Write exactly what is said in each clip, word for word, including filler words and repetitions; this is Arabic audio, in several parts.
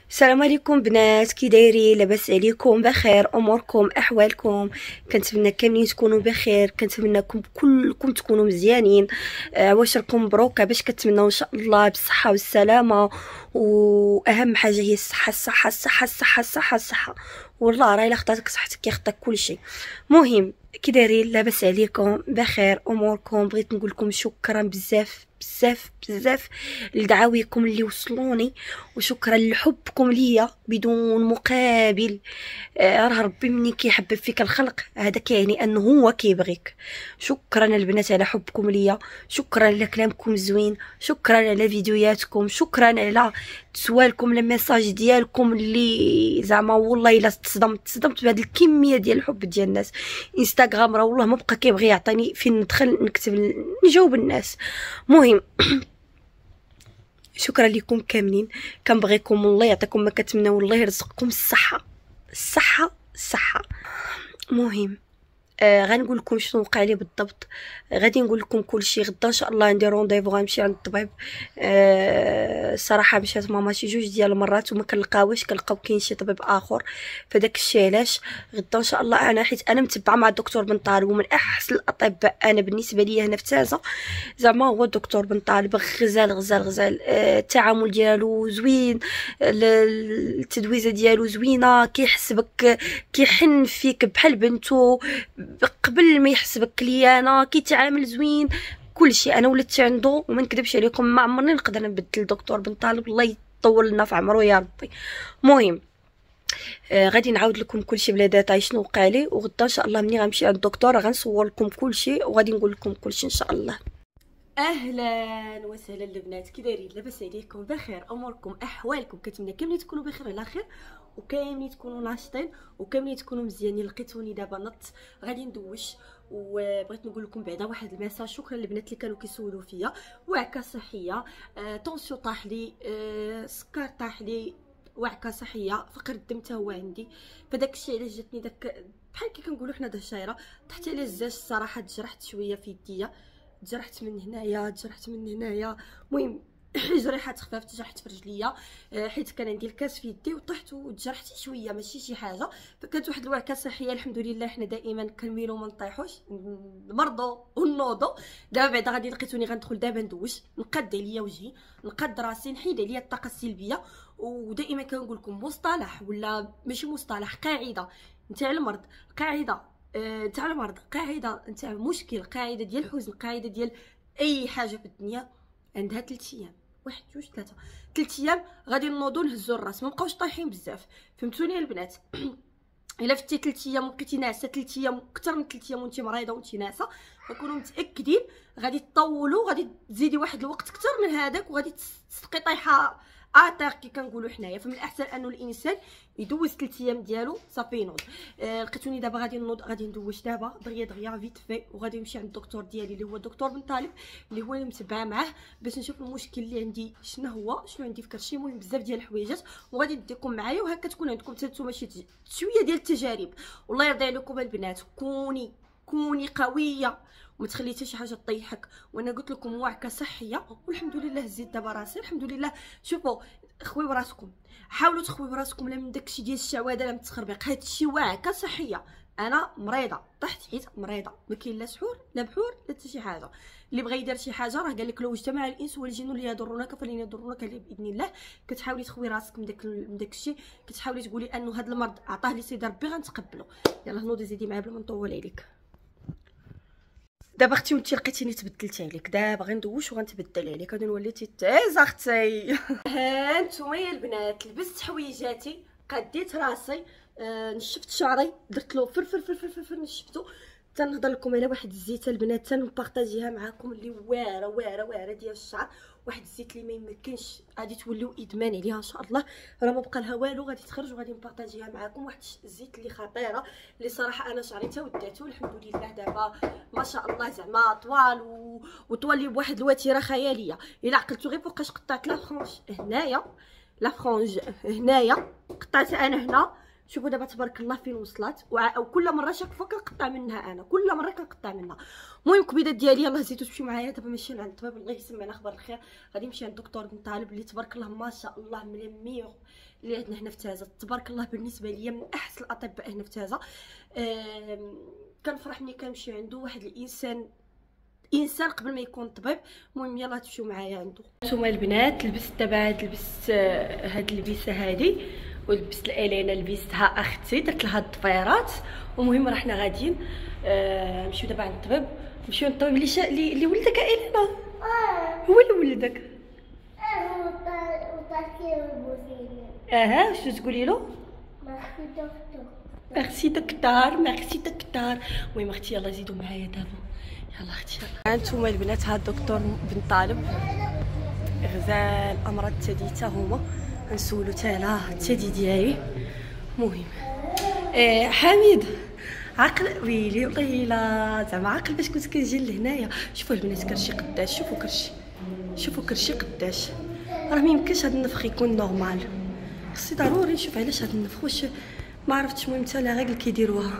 السلام عليكم بنات، كي دايرين؟ لاباس عليكم؟ بخير؟ اموركم احوالكم؟ كنتمنى كاملين تكونوا بخير، كنتمنىكم كلكم تكونوا مزيانين. عواشركم مبروكه باش كنتمناو ان شاء الله بالصحه والسلامه، واهم حاجه هي الصحه الصحه الصحه الصحه الصحه الصحه. والله راه الا خطاتك صحتك كيخطاك كلشي. مهم، كي دايرين؟ لاباس عليكم؟ بخير؟ اموركم؟ بغيت نقول لكم شكرا بزاف بزاف بزاف لدعاويكم اللي وصلوني، وشكرا لحبكم ليا بدون مقابل. آه راه ربي مني كيحبب فيك الخلق هذا كيعني انه هو كيبغيك. شكرا البنات على حبكم ليا، شكرا على كلامكم الزوين، شكرا على فيديوهاتكم، شكرا على سوالكم الميساج ديالكم اللي زعما والله الا تصدمت تصدمت بهذه الكميه ديال الحب ديال الناس. انستغرام راه والله ما بقى كيبغي يعطيني فين ندخل نكتب نجاوب الناس. مهم شكرا لكم كاملين، كنبغيكم والله يعطيكم ما كتمناو، والله يرزقكم الصحه الصحه الصحه. مهم آه غنقول لكم شنو وقع لي بالضبط. غادي نقول لكم كلشي غدا ان شاء الله. عندي رونديفو غنمشي عند الطبيب. آه الصراحه مشات ماما شي جوج ديال المرات وما كنلقاوش، كنلقاو كاين شي طبيب اخر، فداك الشيء علاش غدا ان شاء الله انا حيت انا متبعه مع الدكتور بن طالب، ومن احسن الاطباء انا بالنسبه لي هنا في تازه زعما هو الدكتور بن طالب. غزال غزال غزال آه التعامل ديالو زوين، التدويزه ديالو زوينه، كيحسبك كيحن فيك بحال بنتو قبل ما يحسبك كليانه، كيتعامل زوين كلشي. انا ولدت عنده وما نكذبش عليكم ما عمرني نقدر نبدل دكتور بن طالب، الله يطول لنا في عمره يا ربي. المهم آه غادي نعاود لكم كلشي بلا داتا شنو وقع لي، وغدا ان شاء الله ملي غنمشي عند الدكتور غنصور لكم كلشي وغادي نقول لكم كلشي ان شاء الله. اهلا وسهلا البنات، كي دايرين؟ لاباس عليكم؟ بخير؟ اموركم احوالكم؟ كنتمنى كاملين تكونوا بخير على خير، وكاملين تكونوا ناشطين، وكاملين تكونوا مزيانين. لقيتوني دابا نط غادي ندوش، وبغيت نقول لكم بعدا واحد الميساج. شكرا للبنات اللي كانوا كيسولوا فيا. وعكه صحيه، آه، طونسيو طاح لي، آه، سكر طاح لي، وعكه صحيه، فقر الدم حتى هو عندي. فداك الشيء علاش جاتني داك بحال كي كنقولوا حنا د الشايره. طحت على الزاج الصراحه، تجرحت شويه في يديا، تجرحت من هنايا، تجرحت من هنايا. المهم جريحات خفاف، تجرحت في رجليا حيت كان عندي الكاس في يدي وطحت وتجرحت شويه ماشي شي حاجه. فكانت واحد الوعكه صحيه الحمد لله. حنا دائما كنميلو ما نطيحوش، نمرضوا ونوضوا. دابا بعدا غادي لقيتوني غندخل دابا ندوش، نقاد عليا وجهي، نقاد راسي، نحيد عليا الطاقه السلبيه. ودائما كنقول لكم مصطلح ولا ماشي مصطلح، قاعده نتاع المرض، قاعده نتاع المرض، قاعده نتاع مشكل، قاعده ديال الحزن، قاعده ديال اي حاجه في الدنيا عندها ثلاث ايام. واحد جوج ثلاثه ثلاث ايام غادي نوضوا نهزوا الراس، ما بقاوش طايحين بزاف. فهمتوني البنات؟ الا فتي ثلاث ايام وبقيتي ناعسه ثلاث ايام اكثر من ثلاث ايام وانت مريضه وانت ناعسه، فكونوا متاكدين غادي تطولوا، غادي تزيدي واحد الوقت اكثر من هذاك، وغادي تسقي طايحه اطير كي كنقولوا حنايا. فمن الاحسن انه الانسان يدوز ثلاث ايام ديالو صافي ينوض. آه لقيتوني دابا غادي نوض، غادي ندوش دابا دغيا دغيا فيت في، وغادي نمشي عند الدكتور ديالي اللي هو الدكتور بن طالب، اللي هو اللي متبعه معاه باش نشوف المشكل اللي عندي شنو هو، شنو عندي في كرشي. المهم بزاف ديال الحويجات وغادي نديكم معايا، وهكا تكون عندكم حتى نتوما شي شويه ديال التجارب. والله يرضي عليكم البنات، كوني كوني قويه وما تخلي حتى شي حاجه تطيحك. وانا قلت لكم وعكه صحيه والحمد لله هزيت دابا راسي الحمد لله. شوفوا خويو براسكم، حاولوا تخويو براسكم، لا من داكشي ديال الشواده لا من التخربيق. هادشي وعكه صحيه. انا مريضه طحت حيت مريضه، ما كاين لا سحور لا بحور لا حتى شي حاجه. اللي بغى يدير شي حاجه راه قال لك لو اجتمع الانس والجن اللي يضرونك فلن يضرونك باذن الله. كتحاولي تخوي راسك من داك من داك الشيء، كتحاولي تقولي انه هذا المرض عطاه لي سيدي ربي غنتقبلو. يلاه نوضي زيدي معايا بلا ما نطول عليك. دابا اختي وانتي لقيتيني تبدلت عليك، دابا غندوش وغنتبدل عليك، غادي نولي تيز اختي. ها نتوما يا البنات، لبست حويجاتي، قديت راسي، آه نشفت شعري، درت له فرفر فرفر فرفر نشفتو. تنهضر لكم على واحد الزيته البنات تنبارطاجيها معاكم اللي واعره واعره واعره ديال الشعر. واحد الزيت اللي ما يمكنش غادي توليو ادمان عليها ان شاء الله، راه ما بقى لها والو، غادي تخرج وغادي نبارطاجيها معاكم. واحد الزيت اللي خطيره، اللي صراحه انا شعري تا وداتو الحمد لله دابا ما شاء الله، زعما طوال و... وطوال لي بواحد الوتيره خياليه. الا عقلتو غير فوقاش قطعت لا فرونج هنايا، لا فرونج هنايا قطعت انا هنا شوفوا دابا تبارك الله فين وصلت، وكل مره شاكفه كنقطع منها انا، كل مره كنقطع منها. المهم الكبيدات ديالي يلاه زيدوا تمشيو معايا دابا ماشي لعند الطبيب الله يسمعنا اخبار الخير. غادي نمشي عند الدكتور بن طالب اللي تبارك الله ما شاء الله من الميغ اللي عندنا هنا في تازه، تبارك الله بالنسبه ليا من احسن الاطباء هنا في تازه. كنفرح ملي كنمشي عنده واحد الانسان انسان قبل ما يكون طبيب. المهم يلاه تمشيو معايا عنده. نتوما البنات لبست دابا هاد لبست هاد اللبسه هادي، ولبست الالينا لبستها اختي درت لها الضفيرات. المهم رحنا غاديين آه نمشيو دابا عند الطبيب، نمشيو عند الطبيب اللي شا... اللي, اللي ولدك الينا. اه هو اللي ولدك. اه اها شنو تقولي له؟ ميرسي دكتور، ميرسي دكتور، ميرسي دكتور. المهم اختي يلا زيدوا معايا دابا، يلا اختي يلا. هانتوما البنات ها الدكتور بن طالب غزال امراض الثدي هما غنسولو تالا الثدي ديالي. المهم إيه حميد عقل ويلي والله الا زعما عقل باش كنت كنجي لهنايا. شوفوا البنات كرشي قداش، شوفوا كرشي، شوفوا كرشي قداش. راه ميمكنش هاد النفخ يكون نورمال، خصني ضروري نشوف علاش هاد النفخ، واش ما عرفتش. المهم حتى لا غير اللي كيديروها.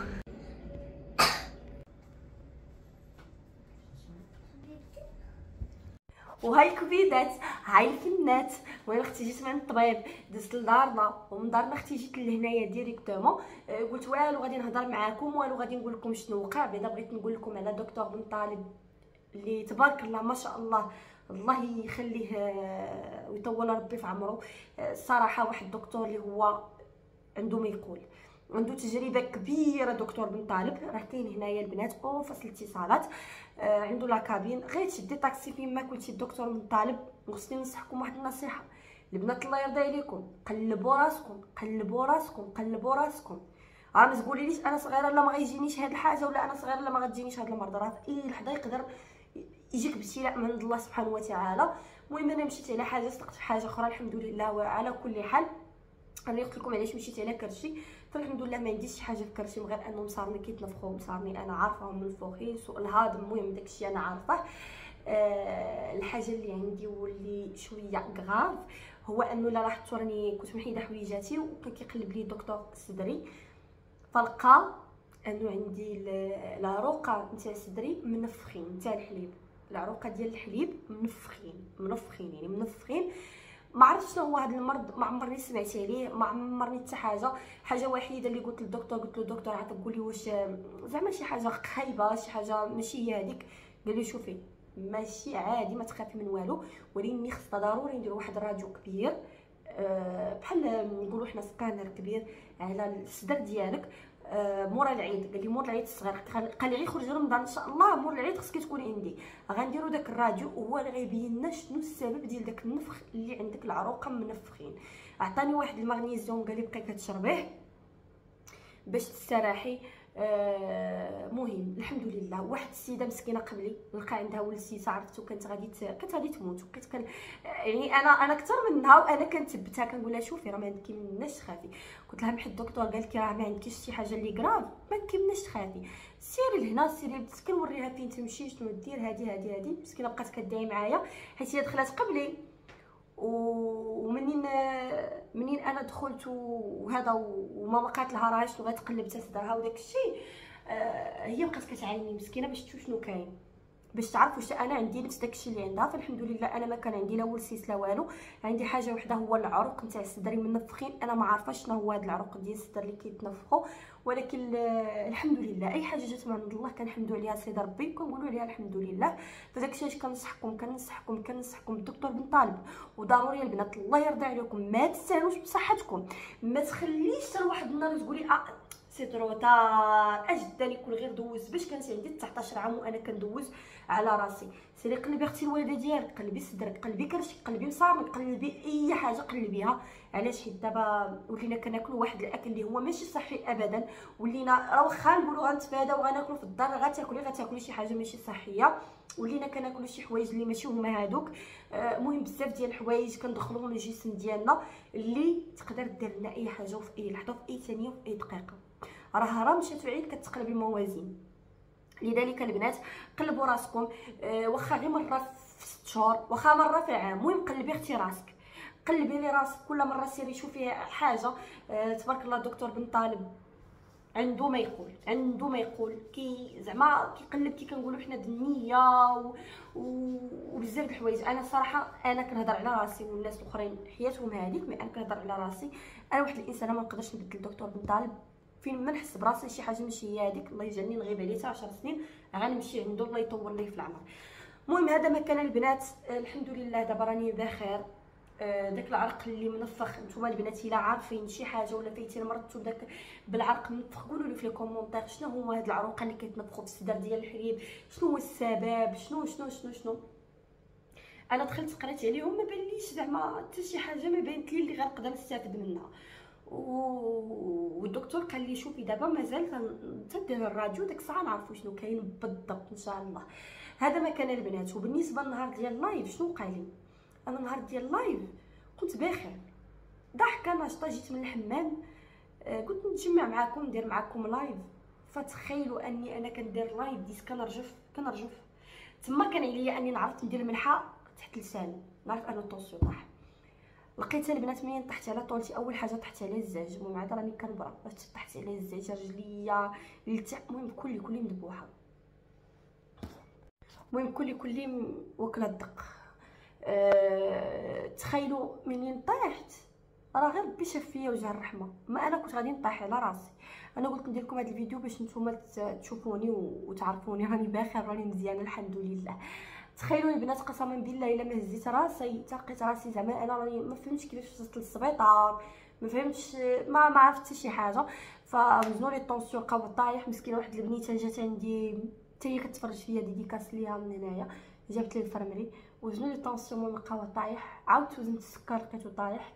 وهاي الكبيدات هاي الفنات. المهم اختي جيت من الطبيب دزت لدارنا، ومن دارنا اختي جيت لهنايا ديريكتومون. أه قلت والو غادي نهضر معاكم، والو غادي نقول لكم شنو وقع. بعدا بغيت نقول لكم على دكتور بن طالب اللي تبارك الله ما شاء الله، الله يخليه ويطول ربي في عمره. الصراحه واحد الدكتور اللي هو عنده ما يقول، عنده تجربه كبيره. دكتور بن طالب راه كاين هنايا البنات او فصل الاتصالات، آه عنده لاكابين. غير تشدي طاكسي فين ما كنتي الدكتور بن طالب. وخصني ننصحكم واحد النصيحه البنات الله يرضي عليكم، قلبوا راسكم، قلبوا راسكم، قلبوا راسكم. راه ما تقوليليش انا صغيره لا ما غيجينيش هاد الحاجه، ولا انا صغيره لا ما غتجينيش هاد المرض. راه في اي لحظه يقدر يجيك ابتلاء من عند الله سبحانه وتعالى. المهم انا مشيت على حاجه صدقت في حاجه اخرى الحمد لله. وعلى كل حال انا قلت لكم علاش مشيت على كرشي، فالحمد لله ما عنديش شي حاجه في كرشي غير انهم صارني كيتنفخوا، صارني انا عارفاهم منفوخين، سوء الهضم. المهم داكشي انا عارفه. أه الحاجه اللي عندي واللي شويه غراف هو انه لا لاحظتوا راني كنت محيده حويجاتي وكان كيقلب لي الدكتور صدري، فلقى انه عندي العروقه نتاع صدري منفخين نتاع الحليب، العروقه ديال الحليب منفخين منفخين يعني منفخين. ما عرفتش شنو هو هذا المرض، ما عمرني سمعت عليه، ما عمرني حتى حاجه. حاجه وحيده اللي قلت للدكتور، قلت له الدكتور عاد قول لي واش زعما شي حاجه خايبه، شي حاجه ماشي هي هذيك. قال لي شوفي ماشي عادي ما تخافي من والو، ولكن خصنا ضروري نديروا واحد الراديو كبير أه بحال نقولوا حنا سكانر كبير على الصدر ديالك أه مورا العيد. قال لي مور العيد الصغير، قال لي غير خرج رمضان ان شاء الله مور العيد خصك تكوني عندي. غنديروا داك الراديو وهو اللي غيبين لنا شنو السبب ديال داك النفخ اللي عندك العروقه منفخين. عطاني واحد المغنيسيوم قال لي بقاي كتشربيه باش تستراحي. آه مهم الحمد لله. واحد السيده مسكينه قبلي لقى عندها ولد سيسه عرفتو كانت غادي كانت غادي تموت، وبقيت كان يعني انا انا اكثر منها وانا كنثبتها كنقول لها شوفي راه ما عندك مناش تخافي. قلت لها محي الدكتور قال لك راه ما عندكيش شي حاجه اللي كراف ما كايناش تخافي، سيري لهنا سيري بس كنوريها فين تمشي شنو دير. هادي هادي هادي مسكينه بقات كدعي معايا حيت هي دخلت قبلي، ومنين منين انا دخلت وهذا وماما قالت لها راه شنو غتقلب حتى صدرها وداك الشيء. آه هي بقات كتعايني مسكينه باش تشوف شنو كاين، باش تعرف واش انا عندي نفس داكشي اللي عندها. فالحمد لله انا ما كان عندي لا ولسيس لا والو، عندي حاجه وحده هو العروق نتاع صدري منفخين. انا ما عارفاش شنو هو هاد العروق ديال الصدر اللي كيتنفخوا، ولكن الحمد لله اي حاجه جات من عند الله كنحمدوا عليها سيد ربي وكنقولوا عليها الحمد لله. فداك الشيء اش كنصحكم كنصحكم كنصحكم الدكتور بن طالب. وضروري البنات الله يرضي عليكم ما تستهانوش بصحتكم، ما تخليش حتى لواحد النهار تقولي اه سي تروطار اجداني يكون غير دوز. باش كانت عندي تسعطاش عام وانا كندوز على راسي. سيري قلبي اختي الوالده ديالك، قلبي صدرك، قلبي كرشك، قلبي مصارك، قلبي اي حاجه قلبيها. علاش؟ حيت دابا ولينا كناكلوا واحد الاكل اللي هو ماشي صحي ابدا، ولينا راه واخا نقولوا غنتفادى وغناكلوا في الدار غتاكلي غتاكلي شي حاجه ماشي صحيه، ولينا كناكلوا شي حوايج اللي ماشي هما هادوك. المهم آه بزاف ديال الحوايج كندخلوهم للجسم ديالنا اللي تقدر دير لنا اي حاجه وفي اي لحظه وفي اي ثانيه وفي اي دقيقه. راه راه مشات في عيد كتقلب الموازين. لذلك البنات قلبوا راسكم. أه واخا غير مره في ست شهور، واخا مره في العام، المهم قلبي اختي راسك، قلبي لي راسك كل مره سيري شوفي حاجه. آه تبارك الله الدكتور بن طالب عنده ما يقول، عنده ما يقول، كي زعما كيقلب كي كنقولوا حنا بالنيه و... و... وبزاف د الحوايج. انا صراحه انا كنهضر على راسي والناس الاخرين حياتهم هذيك، مي انا كنهضر على راسي. انا واحد الانسانه ما نقدرش نبدل الدكتور بن طالب. فين ما نحس براسي شي حاجه ماشي هي هذيك، الله يجعلني نغيب عليه حتى عشر سنين غنمشي عنده الله يطول ليه في العمر. المهم هذا ما كان البنات. الحمد لله دابا راني بخير. آه داك العرق اللي منفخ، نتوما البنات الا عارفين شي حاجه ولا فايتين مرضتو بداك بالعرق منفخ قولوا لي في الكومونتير شنو هو هاد العروق اللي كيتنفخوا في الصدر ديال الحليب، شنو هو السبب، شنو شنو شنو شنو. انا دخلت قريت عليهم ما بانليش زعما حتى شي حاجه ما بانت لي اللي غنقدر نستافد منها. والدكتور قال لي شوفي دابا مازال تدير الراديو ديك الساعه نعرفوا شنو كاين بالضبط ان شاء الله. هذا ما كان البنات. وبالنسبه للنهار ديال اللايف شنو قال لي؟ انا النهار ديال اللايف كنت بخير، ضحكه ناشطه، جيت من الحمام آه قلت نتجمع معكم ندير معكم لايف. فتخيلوا اني انا كندير لايف ديس كنرجف كنرجف تما كان عليا اني نعرف ندير ملحه تحت لساني، نعرف انه الطونسيون طاح. لقيتها البنات منين طحت على طولتي، اول حاجه طحت على الزاج. المهم عاد راني كنبرا فاش طحت على الزاج رجليا لتاع، المهم كلي كلي مذبوحه، المهم كلي كلي واكله الدق. أه... تخيلوا منين طيحت راه غير ربي شاف فيا وجه الرحمه، ما انا كنت غادي نطيح على راسي. انا قلت ندير لكم هذا الفيديو باش نتوما تشوفوني وتعرفوني راني بخير راني مزيانه الحمد لله. تخيلوا البنات قسما بالله الا ما هزيت راسي تلقيت راسي زعما انا راني ما فهمتش كيفاش وصلت للسبيطار، ما فهمتش ما ما عرفت حتى شي حاجه. فوزنوا لي الطونسيون بقاو طايح. مسكينه واحد البنيته جات عندي حتى هي كتفرج فيا ديديكاس ليها من هنايا، جابت لي الفرمري وزنوا لي الطونسيون بقاو طايح. عاودت وزنت السكر لقيتو طايح.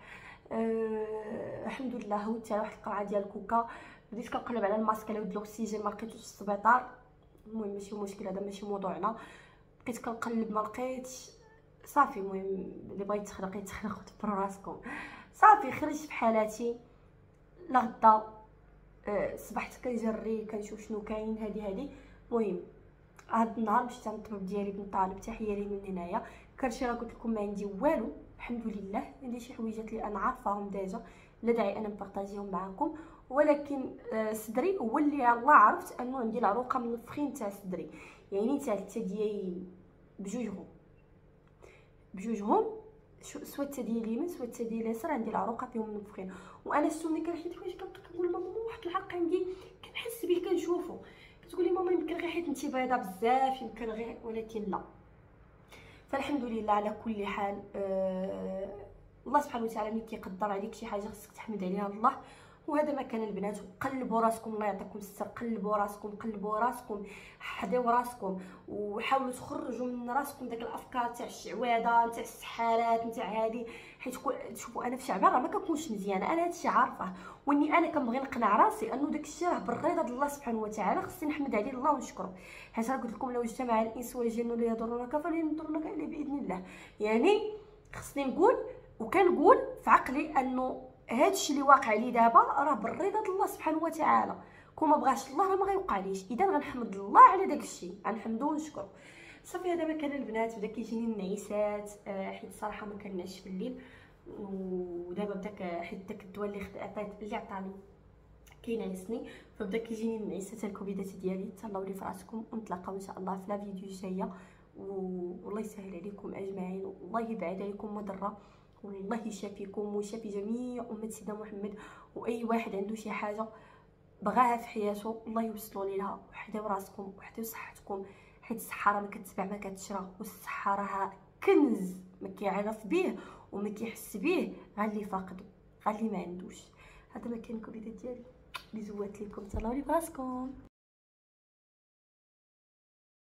أه الحمد لله هوت على واحد القرعه ديال الكوكا. بديت كنقلب على الماسك على ود الاكسجين ما لقيتوش في السبيطار. المهم ماشي مشكل هذا ماشي موضوعنا. بقيت كنقلب ما لقيتش صافي. المهم اللي بغى يتخلق يتخلق وتبرو راسكم صافي. خرجت في حالاتي لغدا. أه صبحت كنجري كنشوف شنو كاين هادي هادي. المهم هاد النهار مشيت عند الطبيب ديالي بن طالب، تحيه ليه من هنايا. كرشي راه قلت لكم ما عندي والو الحمد لله، عندي شي حويجات اللي انا عارفاهم ديجا لا داعي انا نبارطاجيهم معكم، ولكن آه صدري هو اللي الله عرفت انه عندي العروقه منفخين تاع صدري، يعني تاع الثديين بجوجهم بجوجهم سوا الثدي اليمين سوا الثدي اليسار عندي العروقه فيهم منفخين. وانا شتو ملي كنحيد حوايج كنبقى كنقول ماما واحد العرق عندي كنحس به كنشوفو، كتقولي ماما يمكن غير حيت انت بيضه بزاف يمكن غير، ولكن لا. فالحمد لله على كل حال. آه الله سبحانه وتعالى ملي كيقدر عليك شي حاجه خصك تحمد عليها الله. وهذا ما كان البنات. قلبوا راسكم الله يعطيكم الستر، قلبوا راسكم قلبوا راسكم حداو راسكم وحاولوا تخرجوا من راسكم داك الافكار تاع الشعواده تاع السحارات نتاع هادي. حيت شوفوا انا في شعبان راه ما كنكونش مزيانه، انا هادشي عارفه، واني انا كنبغي نقنع راسي انه داكشي راه بالرضا ديال الله سبحانه وتعالى، خصني نحمد عليه الله ونشكره. حيت راه قلت لكم لو اجتمع الانس والجن ليضرونك فلن يضرونك الا باذن الله. يعني خصني نقول وكنقول في عقلي انه هادشي اللي واقع لي دابا راه بالرضا ديال الله سبحانه وتعالى، كون ما بغاش الله راه ما غيوقعليش. اذا غنحمد الله على داكشي، غنحمدو ونشكرو. صافي هذا ما كان البنات. بدا كيجيني النعيسات آه حيت الصراحه ما كنعش في الليل، ودابا بداك حيت داك الدواء اللي عطيت اللي عطاني كينعسني، فبدا كيجيني النعيسات الكبيدات ديالي. تهلاو لي في راسكم ونتلاقاو ان شاء الله في لا فيديو الجايه، والله يسهل عليكم اجمعين، والله يبعد عليكم مضره، والله يشافيكم ويشافي جميع امه سيدنا محمد. واي واحد عنده شي حاجه بغاها في حياته الله يوصلوا ليها. وحداو راسكم وحداو صحتكم، حيت الصحه راه ما كتباع ما كتشرى، والصحه راها كنز ما كيعرف به وما كيحس به غير اللي فاقدو غير اللي ما عندوش. هذا ما كان الكبيده ديالي. بيزوات ليكم، تهلاو لي براسكم.